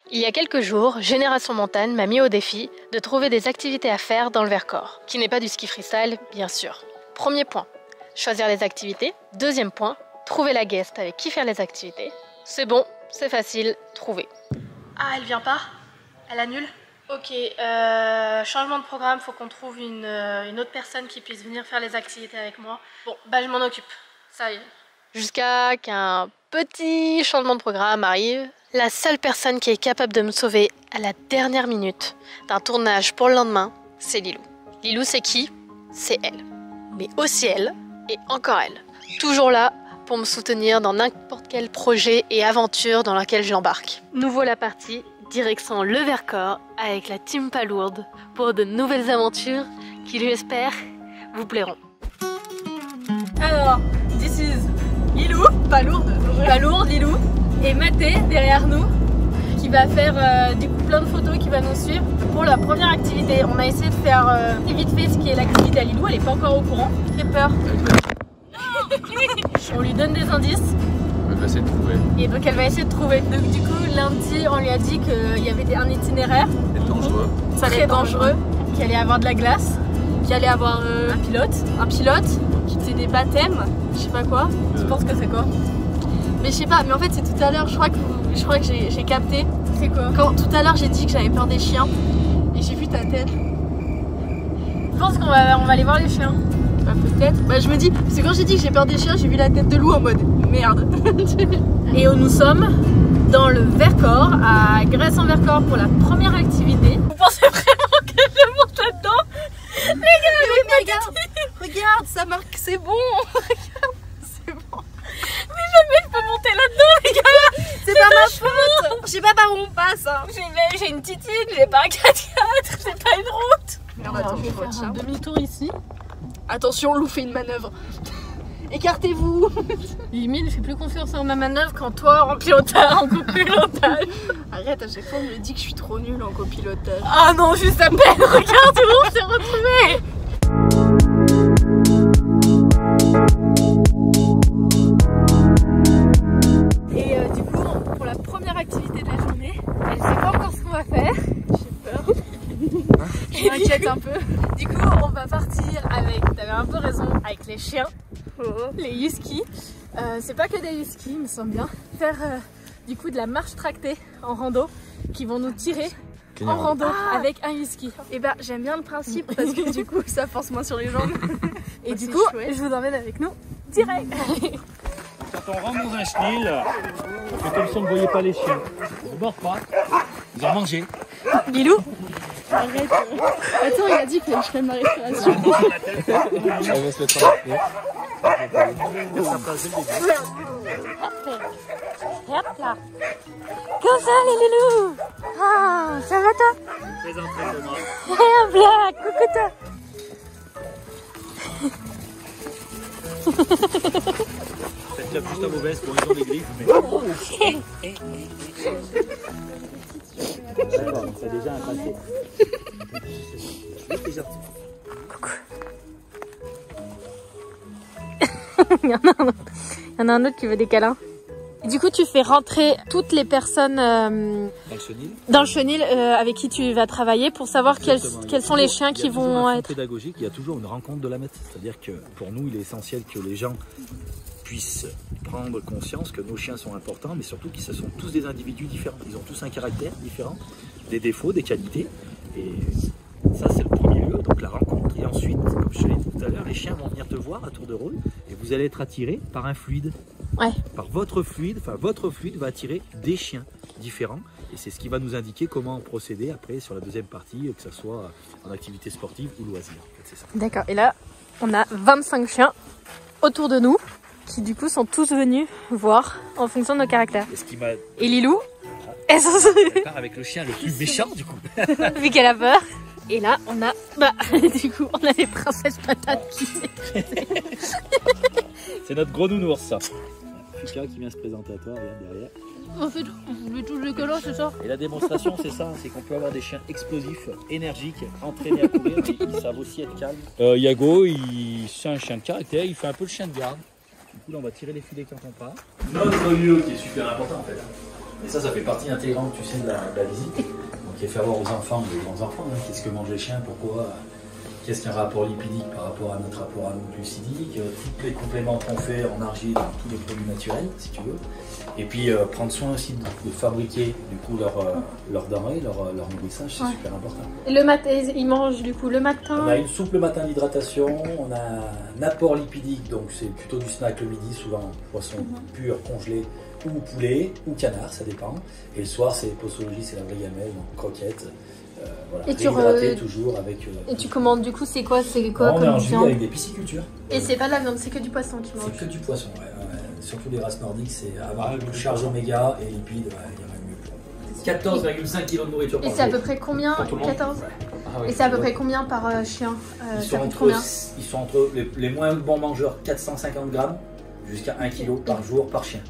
Il y a quelques jours, Génération Montagne m'a mis au défi de trouver des activités à faire dans le Vercors, qui n'est pas du ski freestyle, bien sûr. Premier point, choisir les activités. Deuxième point, trouver la guest avec qui faire les activités. C'est bon, c'est facile, trouver. Ah, elle vient pas? Elle annule? Ok, changement de programme, faut qu'on trouve une autre personne qui puisse venir faire les activités avec moi. Bon, bah je m'en occupe, ça y est. Jusqu'à qu'un petit changement de programme arrive. La seule personne qui est capable de me sauver à la dernière minute d'un tournage pour le lendemain, c'est Lilou. Lilou, c'est qui? C'est elle. Mais aussi elle, et encore elle. Toujours là pour me soutenir dans n'importe quel projet et aventure dans laquelle j'embarque. Nous voilà partis, direction le Vercors avec la team Palourde pour de nouvelles aventures qui, j'espère, vous plairont. Alors, this is Lilou, Palourde, Lilou. Et Mathé derrière nous qui va faire du coup plein de photos, qui va nous suivre pour la première activité. On a essayé de faire vite fait ce qui est l'activité à Lilou, elle n'est pas encore au courant, très peur. On lui donne des indices. Elle va essayer de trouver. Et donc elle va essayer de trouver. Donc du coup lundi on lui a dit qu'il y avait un itinéraire. C'est dangereux. Ça allait être dangereux, qu'il allait avoir de la glace, qu'il allait avoir un pilote, qui faisait des baptêmes, je sais pas quoi. Tu penses que c'est quoi? Mais je sais pas, mais en fait c'est tout à l'heure, je crois que j'ai capté. C'est quoi? Quand tout à l'heure j'ai dit que j'avais peur des chiens et j'ai vu ta tête. Je pense qu'on va aller voir les chiens. Bah peut-être. Bah je me dis, parce que quand j'ai dit que j'ai peur des chiens, j'ai vu la tête de Lou en mode merde. Et nous sommes dans le Vercors, à Grèce-en-Vercors pour la première activité. Vous pensez vraiment que je monte là-dedans? Les gars, regarde, ça marque, c'est bon. Mais jamais je peux monter là-dedans, les gars! C'est pas ma faute! Je sais pas par où on passe! Hein. J'ai une titine, j'ai pas un 4x4, j'ai pas une route! Merde, attends, je vais faire un demi-tour ici. Attention, Lou fait une manœuvre! Écartez-vous! Limite, je fais plus confiance en ma manœuvre qu'en toi en copilotage! Arrête, à chaque fois on me dit que je suis trop nulle en copilotage. Ah non, juste à peine! Regarde, c'est bon, on s'est retrouvés! Activité de la journée, elle sait pas encore ce qu'on va faire, j'ai peur, je m'inquiète un peu. Du coup on va partir avec, t'avais un peu raison, avec les chiens, les huskies. C'est pas que des huskies, il me semble bien. Faire du coup de la marche tractée en rando, qui vont nous tirer en rando avec un husky. Et bah j'aime bien le principe parce que du coup ça force moins sur les jambes. Et du coup chouette. Je vous emmène avec nous direct. Quand on rentre dans un chenil, on fait comme si on ne voyait pas les chiens. Ils ne mordent pas, ils en mangent. Lilou, arrête. Attends, il a dit que je ferais ma respiration. Elle va se mettre à la hop là. Comme ça les loulous. Ah, ça va toi? Très entraînement. Un blague, coucou toi. C'est déjà plus la mauvaise pour les gens des griffes, mais... D'accord, c'est déjà un passé. Coucou. Il y en a un autre qui veut des câlins. Du coup, tu fais rentrer toutes les personnes dans le chenil avec qui tu vas travailler pour savoir quels sont les chiens qui vont être pédagogique. Il y a toujours une rencontre de la maître. C'est-à-dire que pour nous, il est essentiel que les gens puissent prendre conscience que nos chiens sont importants, mais surtout qu'ils sont tous des individus différents. Ils ont tous un caractère différent, des défauts, des qualités. Et ça, c'est le premier lieu, donc la rencontre. Et ensuite, comme je l'ai dit tout à l'heure, les chiens vont venir te voir à tour de rôle et vous allez être attiré par un fluide. Ouais. Par votre fluide va attirer des chiens différents et c'est ce qui va nous indiquer comment procéder après sur la deuxième partie, que ce soit en activité sportive ou loisir. En fait, d'accord, et là on a 25 chiens autour de nous qui du coup sont tous venus voir en fonction de nos caractères. Et Lilou, elle part avec le chien le plus méchant du coup. Vu qu'elle a peur. Et là on a du coup on a les princesses patates qui c'est notre gros nounours ça. Qui vient se présenter à toi, regarde derrière. En fait, on fait tous les câlins, c'est ça? Et la démonstration, c'est ça, c'est qu'on peut avoir des chiens explosifs, énergiques, entraînés à courir, mais ils savent aussi être calmes. Yago, c'est un chien de caractère, il fait un peu le chien de garde. Du coup, là, on va tirer les filets quand on part. Notre lieu qui est super important en fait. Et ça fait partie intégrante, tu sais, de la visite. Donc il faut faire voir aux enfants, aux grands enfants, hein, qu'est-ce que mangent les chiens, pourquoi, qu'est-ce qu'il y a un rapport lipidique par rapport à notre rapport à nous glucidique, tous les compléments qu'on fait en argile, tous les produits naturels, si tu veux. Et puis prendre soin aussi de fabriquer du coup leur denrée, leur nourrissage, c'est super important. Et le matin, ils mangent du coup le matin. On a une soupe le matin d'hydratation, on a un apport lipidique, donc c'est plutôt du snack le midi, souvent poisson pur, congelé, ou poulet, ou canard, ça dépend. Et le soir, c'est posologie, c'est la vraie gamelle, donc croquettes. Voilà, et réhydraté toujours avec... et tu commandes du coup, c'est quoi on comme est en jus viande avec des piscicultures. Et c'est pas de la viande, c'est que du poisson qui mange. C'est que du poisson, ouais. Surtout les races nordiques, c'est avoir une charge oméga et lipides, il y en a mieux. 14,5 kg de nourriture par jour. Et c'est à peu près combien? 14 Et c'est à peu près combien par chien? Ils sont entre les moins bons mangeurs, 450 grammes, jusqu'à 1 kg par jour par chien.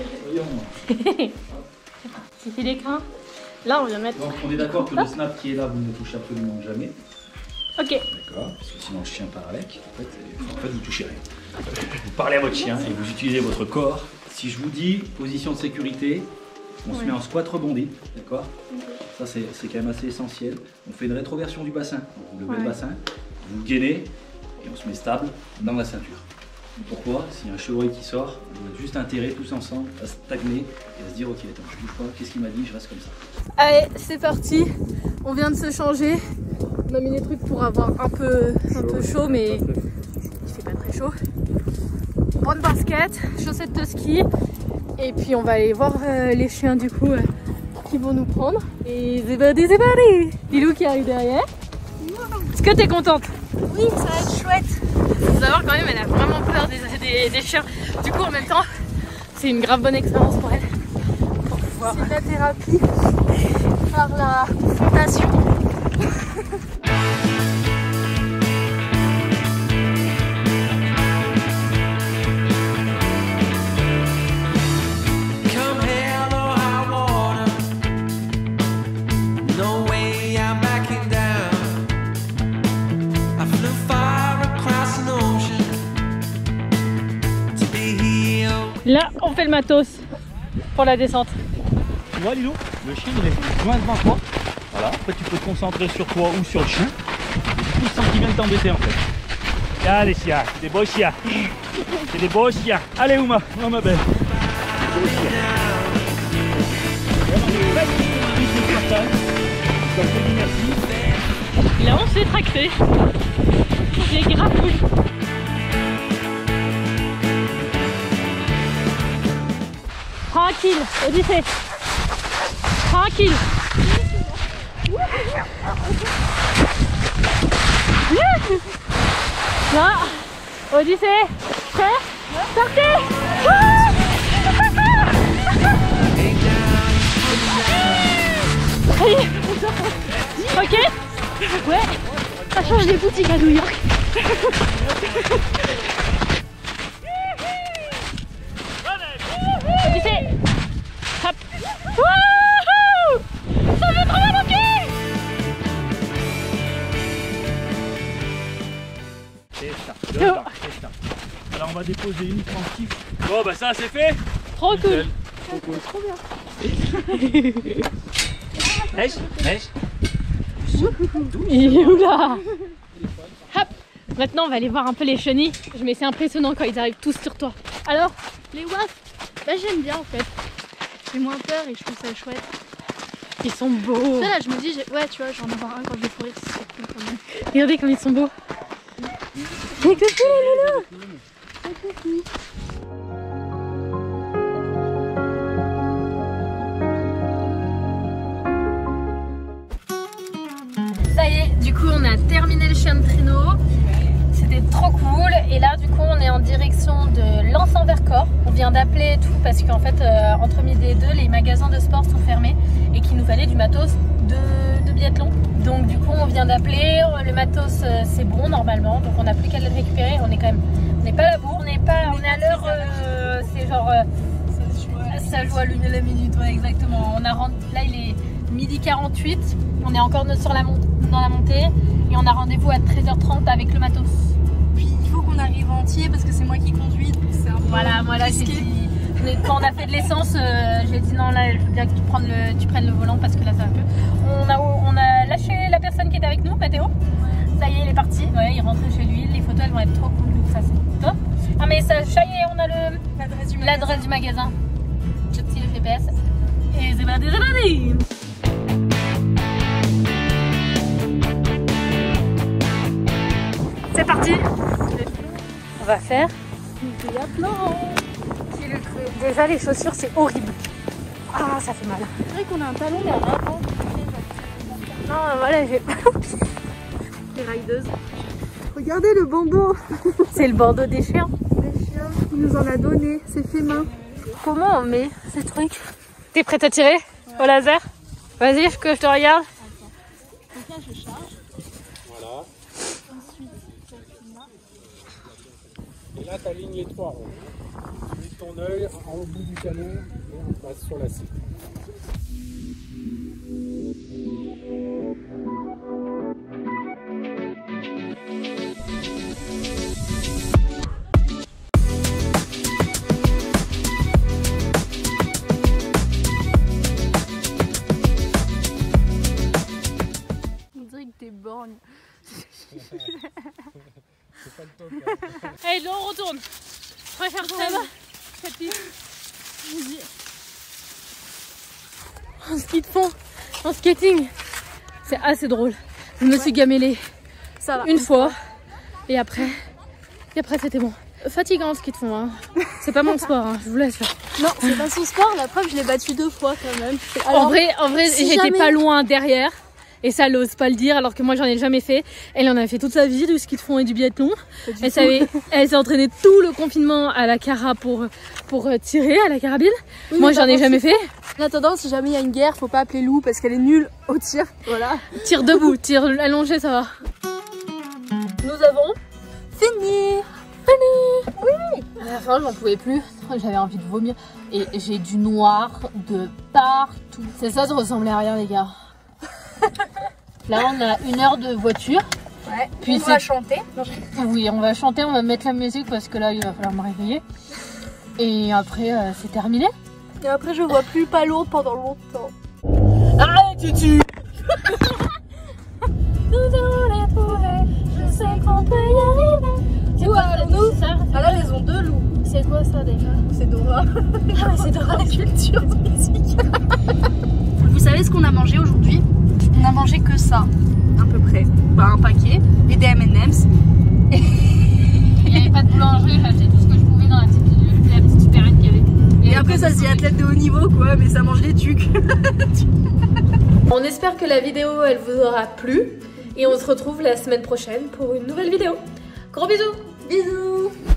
C'est l'écran. Là, on vient mettre. Donc on est d'accord que le snap qui est là, vous ne touchez absolument jamais. Ok. D'accord, parce que sinon le chien part avec. En fait vous touchez rien. Vous parlez à votre chien et vous utilisez votre corps. Si je vous dis position de sécurité, on se met en squat rebondi, d'accord. Ça c'est quand même assez essentiel. On fait une rétroversion du bassin. Donc, vous levez le bassin, vous gainez et on se met stable dans la ceinture. Pourquoi? S'il y a un chevreuil qui sort, on a juste intérêt tous ensemble à stagner et à se dire ok, attends, je bouge pas, qu'est-ce qu'il m'a dit, je reste comme ça. Allez, c'est parti. On vient de se changer. On a mis des trucs pour avoir un peu chaud, mais il fait pas très chaud. Bonne basket, chaussettes de ski. Et puis on va aller voir les chiens du coup qui vont nous prendre. Et c'est parti. Lilou qui arrive derrière. Est-ce que t'es contente? Oui, ça va être chouette. Faut savoir quand même, elle a vraiment peur des chiens. Du coup, en même temps, c'est une grave bonne expérience pour elle. C'est de la thérapie par la confrontation. Là, on fait le matos pour la descente. Tu vois Lilou, le chien il est loin devant toi. Voilà, après tu peux te concentrer sur toi ou sur le chien. Et du coup il sent qu'il vient de t'embêter en fait. Là les chiens, c'est des beaux chiens. C'est des beaux chiens. Allez Ouma, oh ma belle. Des beaux chiens. Là on se fait tracter. J'ai grave cool. Tranquille, Odyssée. Tranquille. Là, Odyssée. Prêt? Partez. Allez. Ok. Ouais. Ça change des boutiques à New York. Odyssée. Hop. Wouhou! Ça fait trop mal au pied. C'est ça. Alors on va déposer une tranquille. Bon bah ça c'est fait. Trop cool. Trop cool. Trop bien. Neige. Oula. Hop. Maintenant on va aller voir un peu les chenilles. Mais c'est impressionnant quand ils arrivent tous sur toi. Alors, les wafs, bah j'aime bien en fait. J'ai moins peur et je trouve ça chouette. Ils sont beaux. Ça là je me dis, ouais tu vois, j'en ai avoir un quand je vais courir, c'est cool quand même. Regardez comme ils sont beaux. Et coucou les loulous. Ça y est, du coup on a terminé le chien de traîneau. C'était trop cool. Et là du coup on est en direction de Lens-en-Vercors. On vient d'appeler et tout parce qu'en fait entre midi et deux les magasins de sport sont fermés et qu'il nous fallait du matos de biathlon. Donc du coup on vient d'appeler, le matos c'est bon normalement, donc on n'a plus qu'à le récupérer. On est quand même, on n'est pas à la bourre, on est à l'heure, c'est genre ça joue à la minute, ouais exactement. Là il est midi 48, on est encore dans la montée et on a rendez-vous à 13h30 avec le matos. Puis il faut qu'on arrive entier parce que c'est moi qui conduis, donc c'est un peu Voilà, moi là j'ai risqué. dit Quand on a fait de l'essence, j'ai dit non, là, je veux bien que tu prennes le volant parce que là, ça va peu. On a lâché la personne qui était avec nous, Mathéo. Ça y est, il est parti. Ouais, il est rentré chez lui. Les photos, elles vont être trop cool. Donc ça, c'est top. Ah, mais ça y est, on a l'adresse du magasin. Le petit GPS. Et c'est parti, c'est parti. C'est parti. On va faire du biathlon. Déjà les chaussures c'est horrible. Ah ça fait mal. C'est vrai qu'on a un talon mais avant. Non voilà j'ai Les rideuses. Regardez le bandeau. C'est le bandeau des chiens. Les chiens, il nous en a donné, c'est fait main. Comment on met ces trucs? T'es prête à tirer au laser? Vas-y que je te regarde. Donc là je charge. Voilà. Ensuite, Et là, tu alignes les 3 ronds. Tu mets ton œil au bout du canon et on passe sur la cible. on dirait que t'es borgne. C'est pas le top. Hein. Allez là on retourne. Je préfère ça va. Vas-y. En ski de fond, en skating, c'est assez drôle. Je me suis gamellée Ça va. une fois et après c'était bon. Fatigant en ski de fond, hein. C'est pas mon sport, hein, je vous l'assure. Non, c'est pas son sport, la preuve je l'ai battu 2 fois quand même. En vrai si j'étais jamais- pas loin derrière. Et ça, elle ose pas le dire, alors que moi j'en ai jamais fait. Elle en a fait toute sa vie, du ski de fond et du biathlon. Elle s'est entraînée tout le confinement à la cara pour tirer à la carabine. Oui, moi mais j'en par ai contre, jamais fait. En attendant, si jamais il y a une guerre, faut pas appeler Lou parce qu'elle est nulle au tir. Voilà. Tire debout, tire allongé, ça va. Nous avons Fini. à la fin, j'en pouvais plus. J'avais envie de vomir. Et j'ai du noir de partout. C'est ça, ça ressemblait à rien, les gars. Là, on a 1 heure de voiture. Ouais. Puis on va chanter. Oui, on va chanter, on va mettre la musique parce que là, il va falloir me réveiller. Et après, c'est terminé. Et après, je vois plus Palo pendant longtemps. Arrête, Tutu. Nous allons les trouver. Je sais qu'on peut y arriver. Où allons-nous? Ça, À la maison de Lou. c'est quoi ça déjà? C'est Dora. Ah, mais c'est Dora. La culture de musique. Vous savez ce qu'on a mangé aujourd'hui? On a mangé que ça, à peu près. Bah, un paquet et des M&M's. Il n'y avait pas de boulangerie, j'ai acheté tout ce que je pouvais dans la petite supérette qu'il y avait. Et après, ça se dit athlète de haut niveau, quoi, mais ça mange des tucs. On espère que la vidéo elle vous aura plu et on se retrouve la semaine prochaine pour une nouvelle vidéo. Gros bisous. Bisous.